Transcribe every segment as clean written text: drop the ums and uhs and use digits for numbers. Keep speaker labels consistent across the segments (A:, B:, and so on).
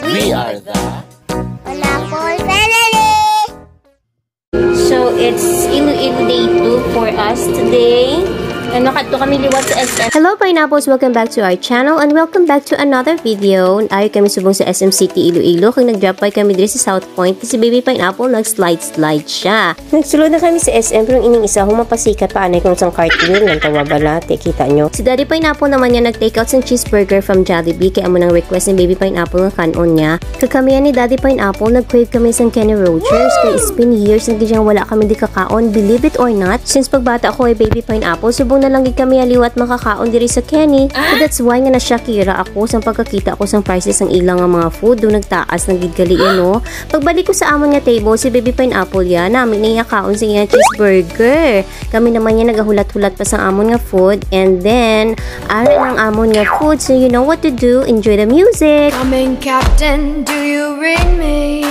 A: We are the
B: Pineapple Family!
C: So, it's Iloilo Day 2 for us today. Nakadto kami liwat sa SM. Hello Pineapples! Welcome back to our channel and welcome back to another video. Ayo kami subong sa SM City, Iloilo. Kung nag-drop by kami dito sa South Point, si Baby Pineapple nag-slide siya. Nagsulod na kami sa SM pero ining isa humapasikat pa anay kung isang cartwheel ng tawabalate. Kita nyo. Si Daddy Pineapple naman niya nag-take out ng cheeseburger from Jollibee kaya mo nang request ni Baby Pineapple ng kanon niya. Kakamiyan ni Daddy Pineapple, nag-crave kami sa Kenny Rogers kaya it's been years na gijang wala kami di kakaon. Believe it or not, since pagbata ako ay Baby Pineapple, subong na lang kami aliwat makakaon diri sa Kenny. So that's why nga nasyakira ako sa pagkakita ko sa prices ng ilang nga mga food do nagtaas ng gidgali no. Pagbalik ko sa amon nga table si Baby Pineapple ya namin niya kaon sa iya cheeseburger. Kami naman niya nagahulat-hulat pa sa amon nga food and then ara ng amon nga food, so you know what to do. Enjoy the music.
D: Coming Captain, do you read me?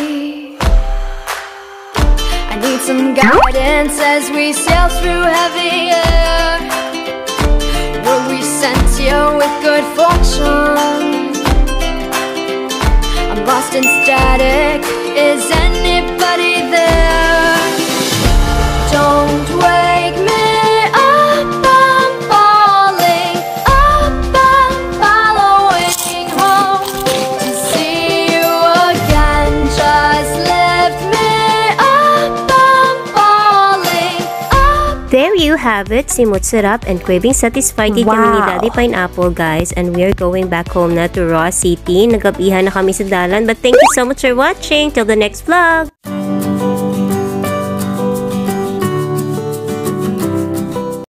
D: I need some guidance as we sail through heavy air. Were we sent here with good fortune? I'm lost in static. Is anybody there? Don't wake me up, I'm falling up, I'm following home to see you again. Just lift me up, I'm falling up.
C: There you have it, simot sarap and craving satisfied din kami ni Daddy Pineapple guys, and we're going back home na to Ross City. Nagabihan na kami sa dalan, but thank you so much for watching. Till the next vlog!